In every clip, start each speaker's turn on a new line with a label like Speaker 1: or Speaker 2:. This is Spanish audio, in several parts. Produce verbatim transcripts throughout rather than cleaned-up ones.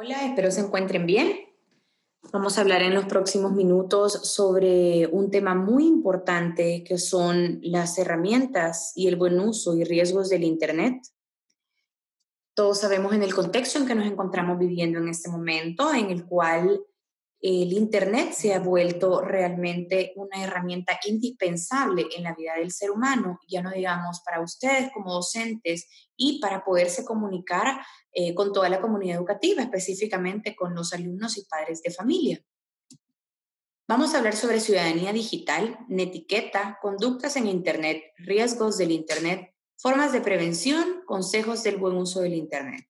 Speaker 1: Hola, espero se encuentren bien. Vamos a hablar en los próximos minutos sobre un tema muy importante que son las herramientas y el buen uso y riesgos del Internet. Todos sabemos en el contexto en que nos encontramos viviendo en este momento, en el cual el Internet se ha vuelto realmente una herramienta indispensable en la vida del ser humano, ya no digamos para ustedes como docentes y para poderse comunicar eh, con toda la comunidad educativa, específicamente con los alumnos y padres de familia. Vamos a hablar sobre ciudadanía digital, netiqueta, conductas en Internet, riesgos del Internet, formas de prevención, consejos del buen uso del Internet.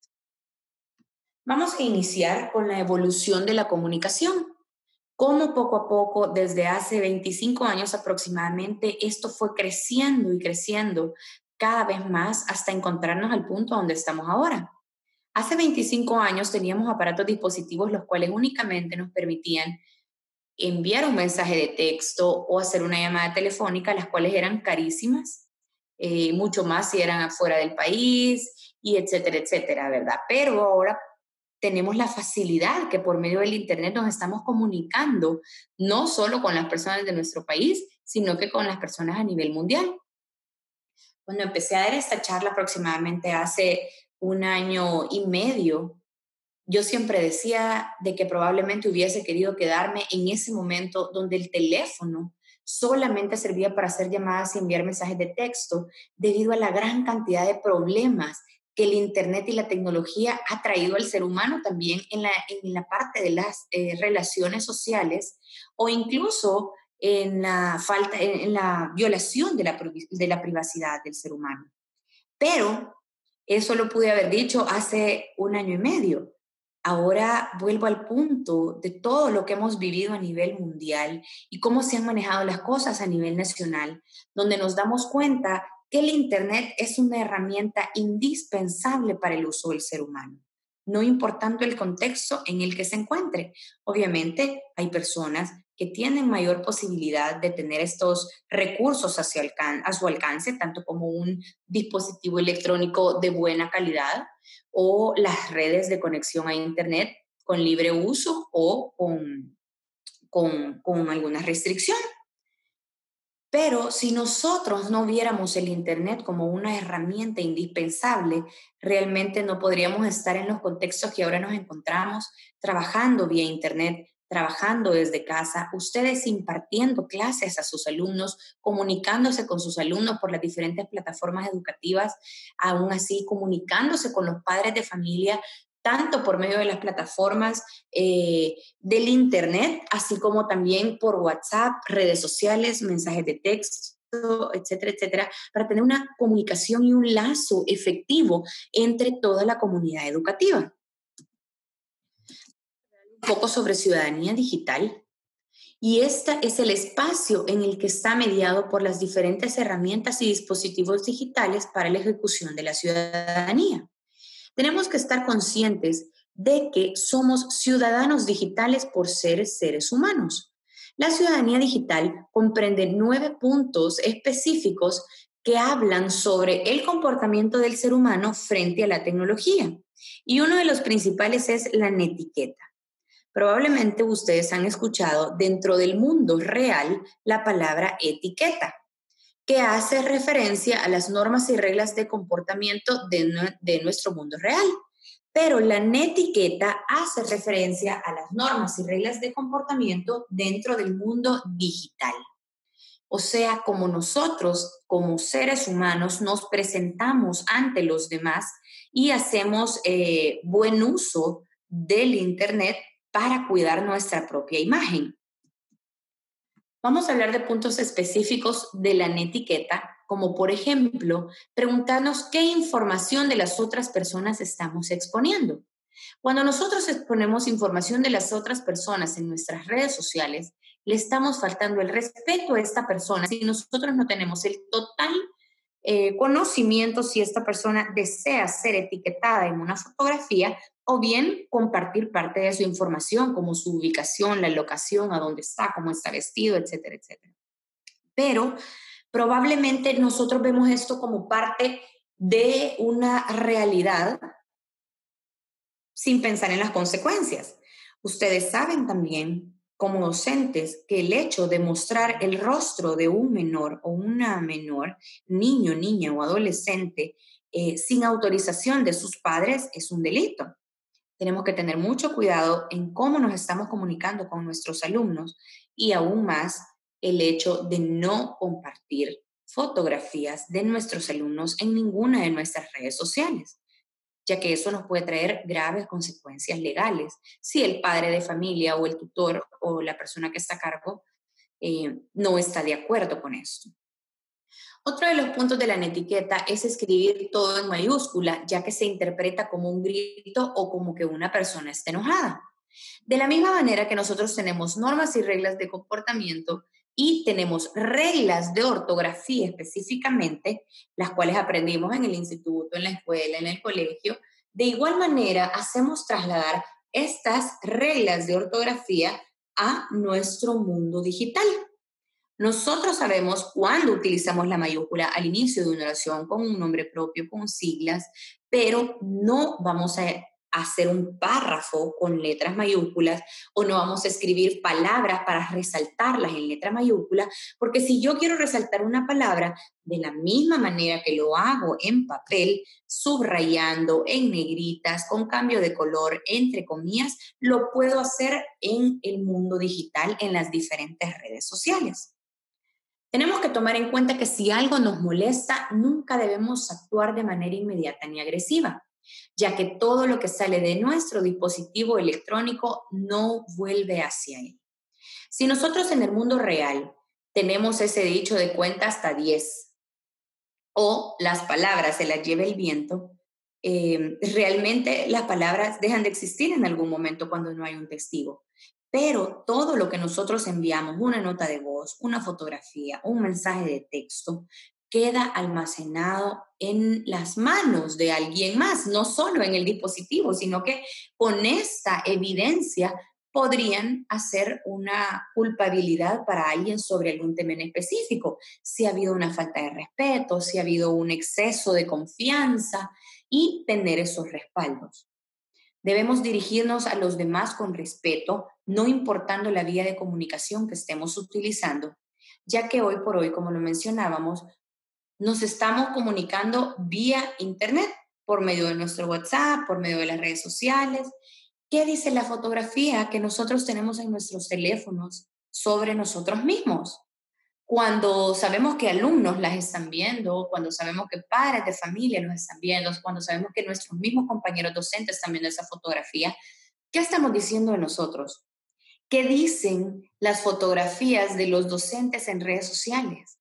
Speaker 1: Vamos a iniciar con la evolución de la comunicación. Cómo poco a poco, desde hace veinticinco años aproximadamente, esto fue creciendo y creciendo cada vez más hasta encontrarnos al punto donde estamos ahora. Hace veinticinco años teníamos aparatos dispositivos los cuales únicamente nos permitían enviar un mensaje de texto o hacer una llamada telefónica, las cuales eran carísimas, eh, mucho más si eran afuera del país y etcétera, etcétera, ¿verdad? Pero ahora tenemos la facilidad que por medio del Internet nos estamos comunicando no solo con las personas de nuestro país, sino que con las personas a nivel mundial. Cuando empecé a dar esta charla aproximadamente hace un año y medio, yo siempre decía de que probablemente hubiese querido quedarme en ese momento donde el teléfono solamente servía para hacer llamadas y enviar mensajes de texto, debido a la gran cantidad de problemas que el Internet y la tecnología ha traído al ser humano también en la, en la parte de las eh, relaciones sociales o incluso en la falta, en, en la violación de la, de la privacidad del ser humano. Pero eso lo pude haber dicho hace un año y medio. Ahora vuelvo al punto de todo lo que hemos vivido a nivel mundial y cómo se han manejado las cosas a nivel nacional, donde nos damos cuenta que el Internet es una herramienta indispensable para el uso del ser humano, no importando el contexto en el que se encuentre. Obviamente hay personas que tienen mayor posibilidad de tener estos recursos hacia alcan- a su alcance, tanto como un dispositivo electrónico de buena calidad, o las redes de conexión a Internet con libre uso o con, con, con alguna restricción. Pero si nosotros no viéramos el Internet como una herramienta indispensable, realmente no podríamos estar en los contextos que ahora nos encontramos, trabajando vía Internet, trabajando desde casa, ustedes impartiendo clases a sus alumnos, comunicándose con sus alumnos por las diferentes plataformas educativas, aún así comunicándose con los padres de familia, tanto por medio de las plataformas eh, del Internet, así como también por WhatsApp, redes sociales, mensajes de texto, etcétera, etcétera, para tener una comunicación y un lazo efectivo entre toda la comunidad educativa. Un poco sobre ciudadanía digital. Y este es el espacio en el que está mediado por las diferentes herramientas y dispositivos digitales para la ejecución de la ciudadanía. Tenemos que estar conscientes de que somos ciudadanos digitales por ser seres humanos. La ciudadanía digital comprende nueve puntos específicos que hablan sobre el comportamiento del ser humano frente a la tecnología. Y uno de los principales es la netiqueta. Probablemente ustedes han escuchado dentro del mundo real la palabra etiqueta, que hace referencia a las normas y reglas de comportamiento de, de nuestro mundo real. Pero la netiqueta hace referencia a las normas y reglas de comportamiento dentro del mundo digital. O sea, como nosotros, como seres humanos, nos presentamos ante los demás y hacemos eh, buen uso del Internet para cuidar nuestra propia imagen. Vamos a hablar de puntos específicos de la netiqueta, como por ejemplo, preguntarnos qué información de las otras personas estamos exponiendo. Cuando nosotros exponemos información de las otras personas en nuestras redes sociales, le estamos faltando el respeto a esta persona si nosotros no tenemos el total eh, conocimiento si esta persona desea ser etiquetada en una fotografía o bien compartir parte de su información, como su ubicación, la locación, a dónde está, cómo está vestido, etcétera, etcétera. Pero probablemente nosotros vemos esto como parte de una realidad sin pensar en las consecuencias. Ustedes saben también, como docentes, que el hecho de mostrar el rostro de un menor o una menor, niño, niña o adolescente, eh, sin autorización de sus padres es un delito. Tenemos que tener mucho cuidado en cómo nos estamos comunicando con nuestros alumnos y aún más el hecho de no compartir fotografías de nuestros alumnos en ninguna de nuestras redes sociales, ya que eso nos puede traer graves consecuencias legales si el padre de familia o el tutor o la persona que está a cargo eh, no está de acuerdo con esto. Otro de los puntos de la netiqueta es escribir todo en mayúscula, ya que se interpreta como un grito o como que una persona está enojada. De la misma manera que nosotros tenemos normas y reglas de comportamiento y tenemos reglas de ortografía específicamente, las cuales aprendimos en el instituto, en la escuela, en el colegio, de igual manera hacemos trasladar estas reglas de ortografía a nuestro mundo digital. Nosotros sabemos cuándo utilizamos la mayúscula al inicio de una oración con un nombre propio, con siglas, pero no vamos a hacer un párrafo con letras mayúsculas o no vamos a escribir palabras para resaltarlas en letra mayúscula, porque si yo quiero resaltar una palabra de la misma manera que lo hago en papel, subrayando en negritas, con cambio de color, entre comillas, lo puedo hacer en el mundo digital, en las diferentes redes sociales. Tenemos que tomar en cuenta que si algo nos molesta, nunca debemos actuar de manera inmediata ni agresiva, ya que todo lo que sale de nuestro dispositivo electrónico no vuelve hacia él. Si nosotros en el mundo real tenemos ese dicho de cuenta hasta diez o las palabras se las lleva el viento, eh, realmente las palabras dejan de existir en algún momento cuando no hay un testigo. Pero todo lo que nosotros enviamos, una nota de voz, una fotografía, un mensaje de texto, queda almacenado en las manos de alguien más, no solo en el dispositivo, sino que con esta evidencia podrían hacer una culpabilidad para alguien sobre algún tema en específico, si ha habido una falta de respeto, si ha habido un exceso de confianza y tener esos respaldos. Debemos dirigirnos a los demás con respeto, no importando la vía de comunicación que estemos utilizando, ya que hoy por hoy, como lo mencionábamos, nos estamos comunicando vía Internet, por medio de nuestro WhatsApp, por medio de las redes sociales. ¿Qué dice la fotografía que nosotros tenemos en nuestros teléfonos sobre nosotros mismos? Cuando sabemos que alumnos las están viendo, cuando sabemos que padres de familia los están viendo, cuando sabemos que nuestros mismos compañeros docentes están viendo esa fotografía, ¿qué estamos diciendo de nosotros? ¿Qué dicen las fotografías de los docentes en redes sociales?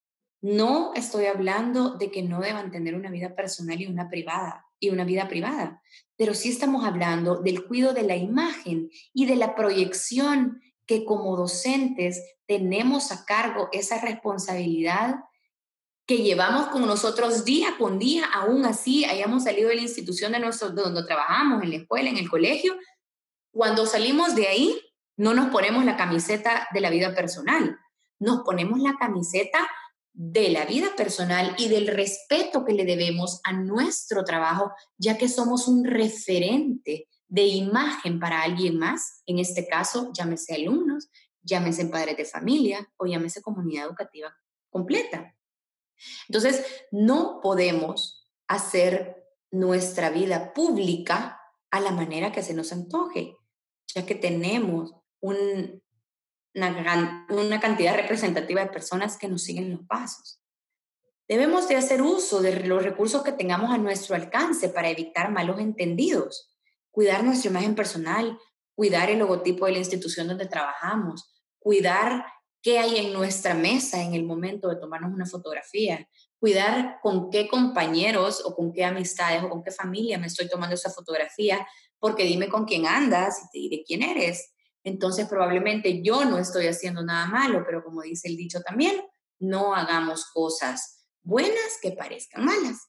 Speaker 1: No estoy hablando de que no deban tener una vida personal y una privada y una vida privada, pero sí estamos hablando del cuidado de la imagen y de la proyección que como docentes tenemos a cargo esa responsabilidad que llevamos con nosotros día con día, aún así hayamos salido de la institución de, nuestro, de donde trabajamos, en la escuela, en el colegio. Cuando salimos de ahí, no nos ponemos la camiseta de la vida personal, nos ponemos la camiseta de la vida personal y del respeto que le debemos a nuestro trabajo, ya que somos un referente de imagen para alguien más, en este caso, llámese alumnos, llámese padres de familia o llámese comunidad educativa completa. Entonces, no podemos hacer nuestra vida pública a la manera que se nos antoje, ya que tenemos un, una, una cantidad representativa de personas que nos siguen los pasos. Debemos de hacer uso de los recursos que tengamos a nuestro alcance para evitar malos entendidos, cuidar nuestra imagen personal, cuidar el logotipo de la institución donde trabajamos, cuidar qué hay en nuestra mesa en el momento de tomarnos una fotografía, cuidar con qué compañeros o con qué amistades o con qué familia me estoy tomando esa fotografía, porque dime con quién andas y te diré quién eres. Entonces probablemente yo no estoy haciendo nada malo, pero como dice el dicho también, no hagamos cosas buenas que parezcan malas.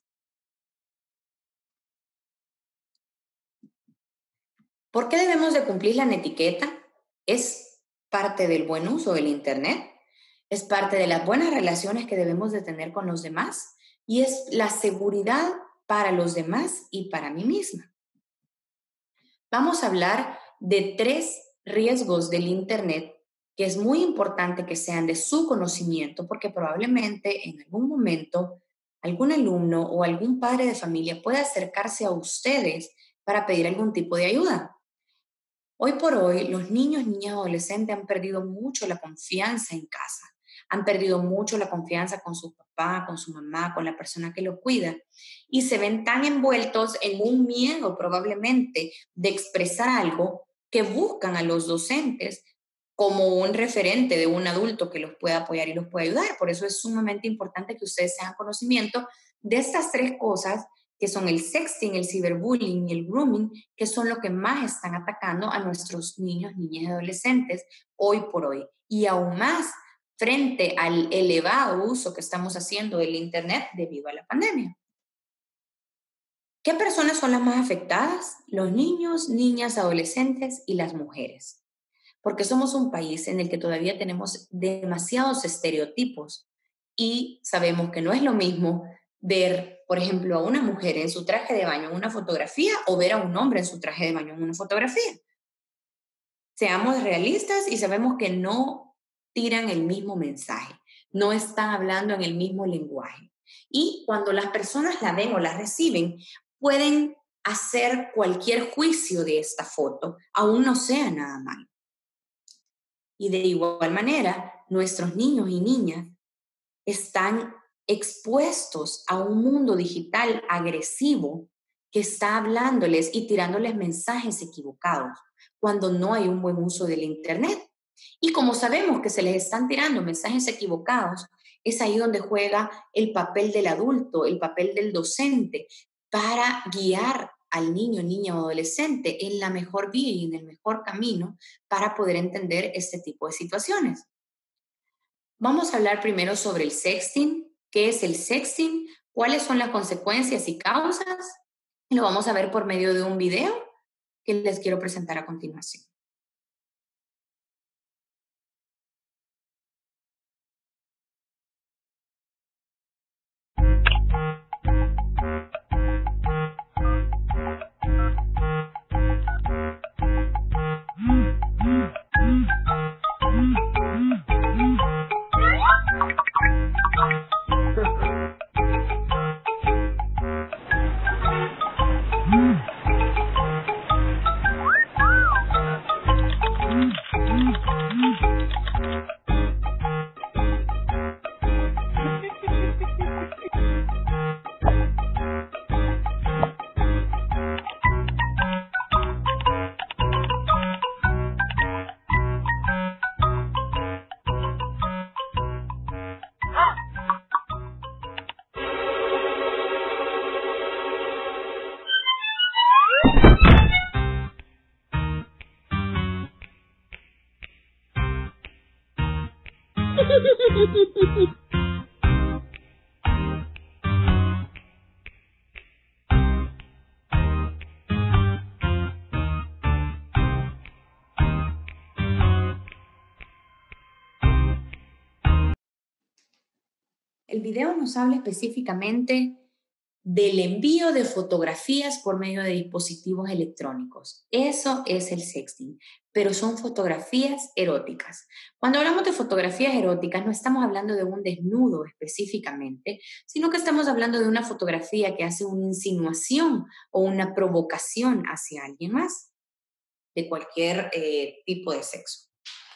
Speaker 1: ¿Por qué debemos de cumplir la etiqueta? Es parte del buen uso del Internet, es parte de las buenas relaciones que debemos de tener con los demás y es la seguridad para los demás y para mí misma. Vamos a hablar de tres riesgos del Internet que es muy importante que sean de su conocimiento porque probablemente en algún momento algún alumno o algún padre de familia pueda acercarse a ustedes para pedir algún tipo de ayuda. Hoy por hoy, los niños, niñas y adolescentes han perdido mucho la confianza en casa. Han perdido mucho la confianza con su papá, con su mamá, con la persona que los cuida. Y se ven tan envueltos en un miedo probablemente de expresar algo que buscan a los docentes como un referente de un adulto que los pueda apoyar y los pueda ayudar. Por eso es sumamente importante que ustedes tengan conocimiento de estas tres cosas que son el sexting, el ciberbullying y el grooming, que son lo que más están atacando a nuestros niños, niñas y adolescentes hoy por hoy. Y aún más frente al elevado uso que estamos haciendo del Internet debido a la pandemia. ¿Qué personas son las más afectadas? Los niños, niñas, adolescentes y las mujeres. Porque somos un país en el que todavía tenemos demasiados estereotipos y sabemos que no es lo mismo ver, por ejemplo, a una mujer en su traje de baño en una fotografía o ver a un hombre en su traje de baño en una fotografía. Seamos realistas y sabemos que no tiran el mismo mensaje, no están hablando en el mismo lenguaje. Y cuando las personas la ven o la reciben, pueden hacer cualquier juicio de esta foto, aún no sea nada malo. Y de igual manera, nuestros niños y niñas están expuestos a un mundo digital agresivo que está hablándoles y tirándoles mensajes equivocados cuando no hay un buen uso del Internet. Y como sabemos que se les están tirando mensajes equivocados, es ahí donde juega el papel del adulto, el papel del docente, para guiar al niño, niña o adolescente en la mejor vía y en el mejor camino para poder entender este tipo de situaciones. Vamos a hablar primero sobre el sexting. ¿Qué es el sexting? ¿Cuáles son las consecuencias y causas? Y lo vamos a ver por medio de un video que les quiero presentar a continuación. El video nos habla específicamente del envío de fotografías por medio de dispositivos electrónicos. Eso es el sexting, pero son fotografías eróticas. Cuando hablamos de fotografías eróticas, no estamos hablando de un desnudo específicamente, sino que estamos hablando de una fotografía que hace una insinuación o una provocación hacia alguien más, de cualquier eh, tipo de sexo.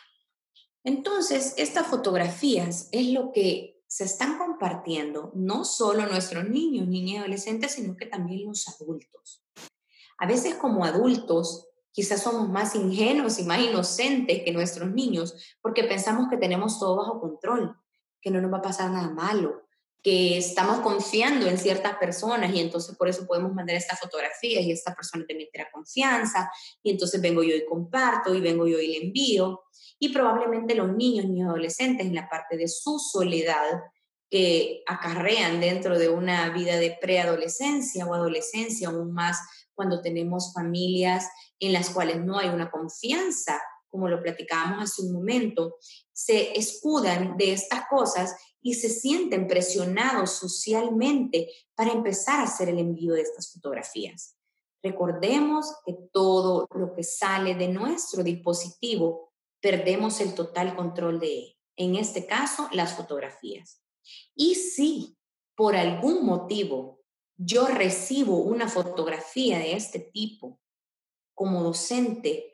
Speaker 1: Entonces, estas fotografías es lo que se están compartiendo no solo nuestros niños, niñas y adolescentes, sino que también los adultos. A veces como adultos quizás somos más ingenuos y más inocentes que nuestros niños porque pensamos que tenemos todo bajo control, que no nos va a pasar nada malo, que estamos confiando en ciertas personas y entonces por eso podemos mandar estas fotografías y esta persona también te da confianza y entonces vengo yo y comparto y vengo yo y le envío. Y probablemente los niños y adolescentes en la parte de su soledad que acarrean dentro de una vida de preadolescencia o adolescencia, aún más cuando tenemos familias en las cuales no hay una confianza, como lo platicábamos hace un momento, se escudan de estas cosas y se sienten presionados socialmente para empezar a hacer el envío de estas fotografías. Recordemos que todo lo que sale de nuestro dispositivo, perdemos el total control de él. En este caso, las fotografías. Y si por algún motivo yo recibo una fotografía de este tipo como docente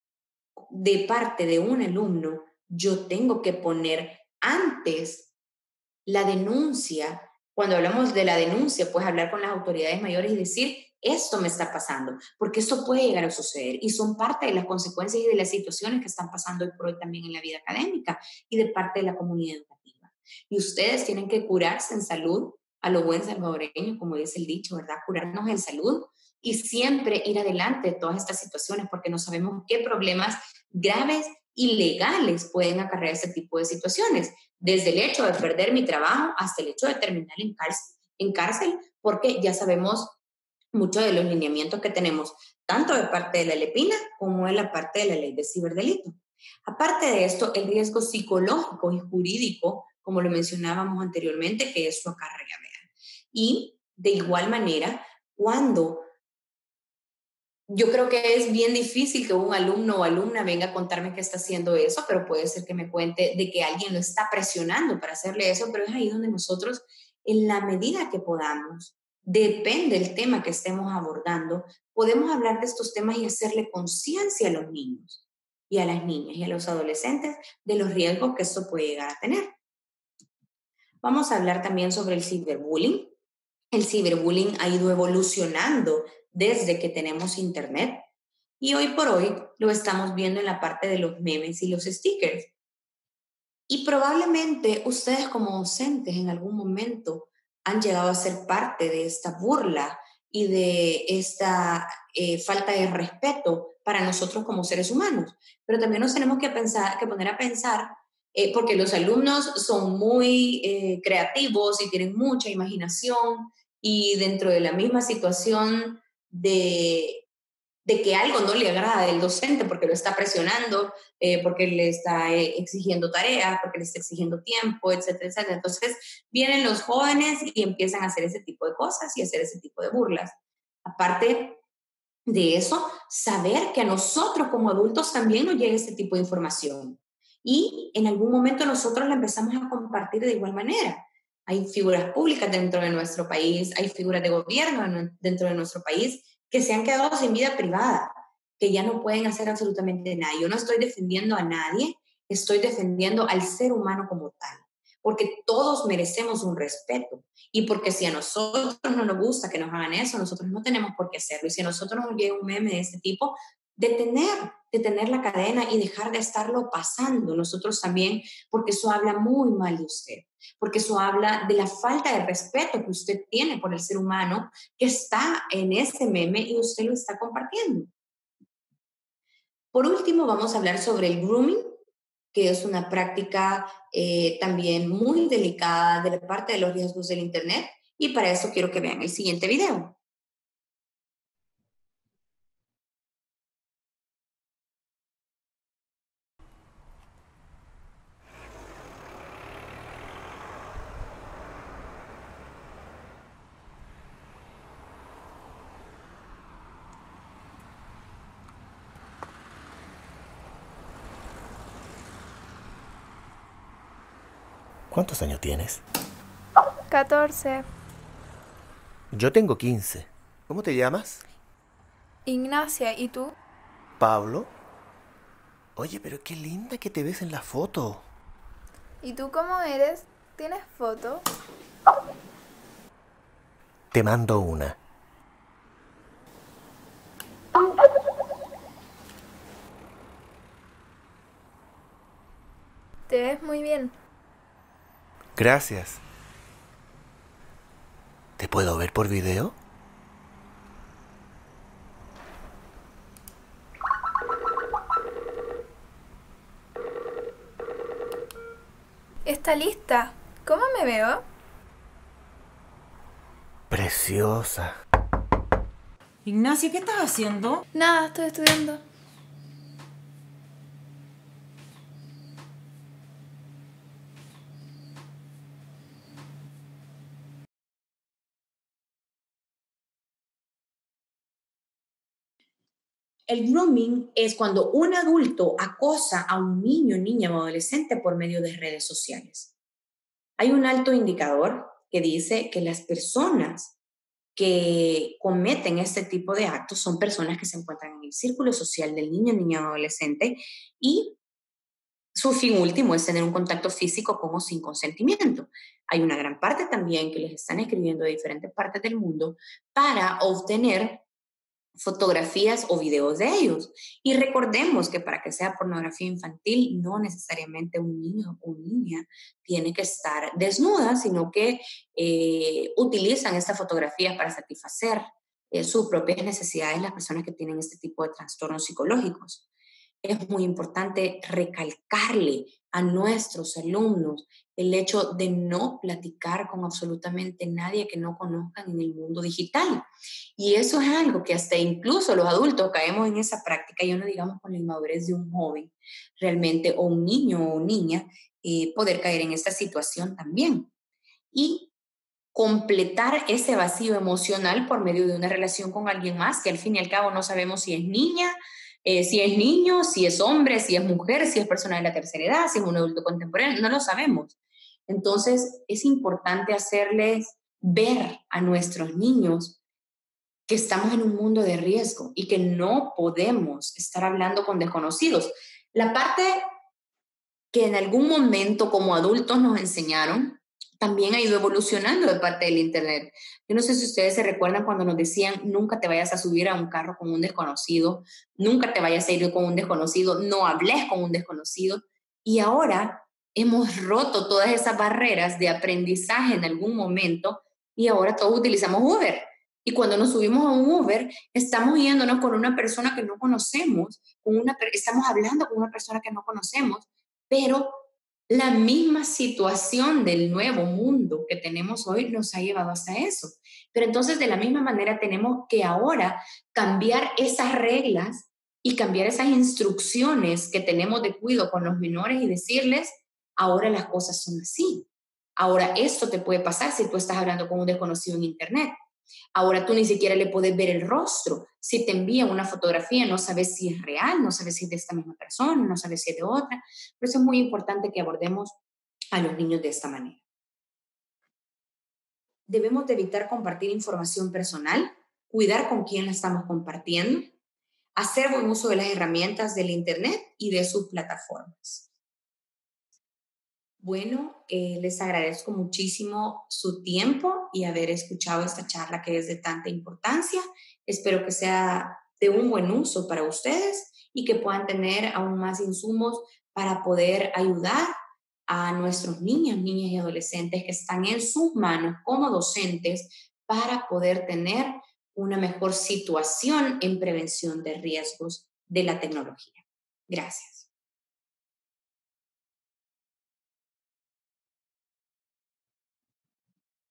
Speaker 1: de parte de un alumno, yo tengo que poner antes la denuncia. Cuando hablamos de la denuncia, pues hablar con las autoridades mayores y decir, esto me está pasando, porque esto puede llegar a suceder y son parte de las consecuencias y de las situaciones que están pasando hoy por hoy también en la vida académica y de parte de la comunidad educativa. Y ustedes tienen que curarse en salud, a lo buen salvadoreño, como dice el dicho, ¿verdad? Curarnos en salud y siempre ir adelante de todas estas situaciones, porque no sabemos qué problemas graves y legales pueden acarrear este tipo de situaciones, desde el hecho de perder mi trabajo hasta el hecho de terminar en cárcel, en cárcel porque ya sabemos mucho de los lineamientos que tenemos, tanto de parte de la LEPINA como de la parte de la ley de ciberdelito. Aparte de esto, el riesgo psicológico y jurídico, como lo mencionábamos anteriormente, que eso acarrea, vean. Y de igual manera, cuando yo creo que es bien difícil que un alumno o alumna venga a contarme que está haciendo eso, pero puede ser que me cuente de que alguien lo está presionando para hacerle eso, pero es ahí donde nosotros, en la medida que podamos, depende del tema que estemos abordando, podemos hablar de estos temas y hacerle conciencia a los niños y a las niñas y a los adolescentes de los riesgos que esto puede llegar a tener. Vamos a hablar también sobre el ciberbullying. El ciberbullying ha ido evolucionando desde que tenemos internet y hoy por hoy lo estamos viendo en la parte de los memes y los stickers. Y probablemente ustedes como docentes en algún momento han llegado a ser parte de esta burla y de esta eh, falta de respeto para nosotros como seres humanos. Pero también nos tenemos que, pensar, que poner a pensar, eh, porque los alumnos son muy eh, creativos y tienen mucha imaginación y dentro de la misma situación de de que algo no le agrada del docente porque lo está presionando, eh, porque le está eh, exigiendo tareas, porque le está exigiendo tiempo, etcétera, etcétera. Entonces vienen los jóvenes y empiezan a hacer ese tipo de cosas y hacer ese tipo de burlas. Aparte de eso, saber que a nosotros como adultos también nos llega este tipo de información. Y en algún momento nosotros la empezamos a compartir de igual manera. Hay figuras públicas dentro de nuestro país, hay figuras de gobierno dentro de nuestro país que se han quedado sin vida privada, que ya no pueden hacer absolutamente nada. Yo no estoy defendiendo a nadie, estoy defendiendo al ser humano como tal, porque todos merecemos un respeto. Y porque si a nosotros no nos gusta que nos hagan eso, nosotros no tenemos por qué hacerlo. Y si a nosotros nos llega un meme de este tipo, detener, detener la cadena y dejar de estarlo pasando nosotros también, porque eso habla muy mal de usted, porque eso habla de la falta de respeto que usted tiene por el ser humano que está en ese meme y usted lo está compartiendo. Por último, vamos a hablar sobre el grooming, que es una práctica eh, también muy delicada de la parte de los riesgos del Internet. Y para eso quiero que vean el siguiente video.
Speaker 2: ¿Cuántos años tienes?
Speaker 3: Catorce.
Speaker 2: Yo tengo quince. ¿Cómo te llamas?
Speaker 3: Ignacia, ¿y tú?
Speaker 2: Pablo. Oye, pero qué linda que te ves en la foto.
Speaker 3: ¿Y tú cómo eres? ¿Tienes foto?
Speaker 2: Te mando una.
Speaker 3: Te ves muy bien.
Speaker 2: Gracias. ¿Te puedo ver por video?
Speaker 3: Está lista. ¿Cómo me veo?
Speaker 2: Preciosa.
Speaker 4: Ignacia, ¿qué estás haciendo?
Speaker 3: Nada, estoy estudiando.
Speaker 1: El grooming es cuando un adulto acosa a un niño, niña o adolescente por medio de redes sociales. Hay un alto indicador que dice que las personas que cometen este tipo de actos son personas que se encuentran en el círculo social del niño, niña o adolescente y su fin último es tener un contacto físico con o sin consentimiento. Hay una gran parte también que les están escribiendo de diferentes partes del mundo para obtener fotografías o videos de ellos. Y recordemos que para que sea pornografía infantil, no necesariamente un niño o niña tiene que estar desnuda, sino que eh, utilizan estas fotografías para satisfacer eh, sus propias necesidades las personas que tienen este tipo de trastornos psicológicos. Es muy importante recalcarle a nuestros alumnos el hecho de no platicar con absolutamente nadie que no conozcan en el mundo digital. Y eso es algo que hasta incluso los adultos caemos en esa práctica, y no digamos con la inmadurez de un joven realmente, o un niño o niña, eh, poder caer en esta situación también. Y completar ese vacío emocional por medio de una relación con alguien más, que al fin y al cabo no sabemos si es niña, eh, si es niño, si es hombre, si es mujer, si es persona de la tercera edad, si es un adulto contemporáneo, no lo sabemos. Entonces es importante hacerles ver a nuestros niños que estamos en un mundo de riesgo y que no podemos estar hablando con desconocidos. La parte que en algún momento como adultos nos enseñaron también ha ido evolucionando de parte del Internet. Yo no sé si ustedes se recuerdan cuando nos decían nunca te vayas a subir a un carro con un desconocido, nunca te vayas a ir con un desconocido, no hables con un desconocido. Y ahora hemos roto todas esas barreras de aprendizaje en algún momento y ahora todos utilizamos Uber. Y cuando nos subimos a un Uber, estamos yéndonos con una persona que no conocemos, con una, estamos hablando con una persona que no conocemos, pero la misma situación del nuevo mundo que tenemos hoy nos ha llevado hasta eso. Pero entonces, de la misma manera, tenemos que ahora cambiar esas reglas y cambiar esas instrucciones que tenemos de cuidado con los menores y decirles, ahora las cosas son así. Ahora esto te puede pasar si tú estás hablando con un desconocido en Internet. Ahora tú ni siquiera le puedes ver el rostro. Si te envían una fotografía, no sabes si es real, no sabes si es de esta misma persona, no sabes si es de otra. Por eso es muy importante que abordemos a los niños de esta manera. Debemos de evitar compartir información personal, cuidar con quién la estamos compartiendo, hacer buen uso de las herramientas del Internet y de sus plataformas. Bueno, eh, les agradezco muchísimo su tiempo y haber escuchado esta charla que es de tanta importancia. Espero que sea de un buen uso para ustedes y que puedan tener aún más insumos para poder ayudar a nuestros niños, niñas y adolescentes que están en sus manos como docentes para poder tener una mejor situación en prevención de riesgos de la tecnología. Gracias.